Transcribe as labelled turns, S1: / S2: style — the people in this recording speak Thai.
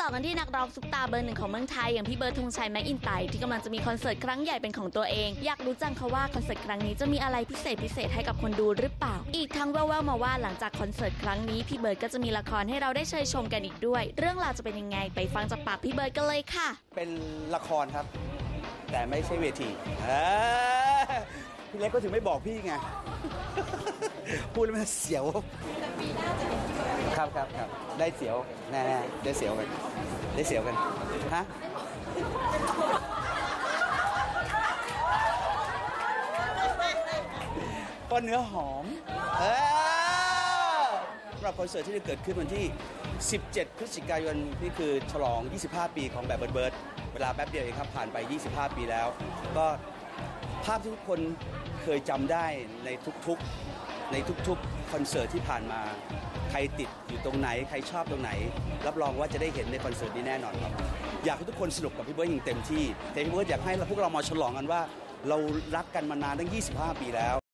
S1: อกันที่นักร้องซุปตาเบอร์หนึ่งของเมืองไทยอย่างพี่เบิร์ดธงชัยแมคอินไตที่กำลังจะมีคอนเสิร์ตครั้งใหญ่เป็นของตัวเองอยากรู้จังค่ะว่าคอนเสิร์ตครั้งนี้จะมีอะไรพิเศษให้กับคนดูหรือเปล่าอีกทั้งแว่วๆมาว่าหลังจากคอนเสิร์ตครั้งนี้พี่เบิร์ดก็จะมีละครให้เราได้เชยชมกันอีกด้วยเรื่องราวจะเป็นยังไงไปฟังจากปากพี่เบิร์ดกันเลยค่ะ
S2: เป็นละครครับแต่ไม่ใช่เวทีพี่เล็กก็ถึงไม่บอกพี่ไงพูดแล้วมันเสียวครับได้เสียวแน่ๆได้เสียวกันฮะก็เนื้อหอมสำหรับคอนเสิร์ตที่จะเกิดขึ้นวันที่17 พฤศจิกายนนี่คือฉลอง25 ปีของแบบเบิร์ดเวลาแป๊บเดียวเองครับผ่านไป25 ปีแล้วก็ภาพที่ทุกคนเคยจำได้ในทุกคอนเสิร์ตที่ผ่านมาใครติดอยู่ตรงไหนใครชอบตรงไหนรับรองว่าจะได้เห็นในคอนเสิร์ตนี้แน่นอนครับอยากให้ทุกคนสนุกกับพี่เบิร์ดอย่างเต็มที่แต่พี่เบิร์ดอยากให้พวกเรามาฉลองกันว่าเรารักกันมานานตั้ง25 ปีแล้ว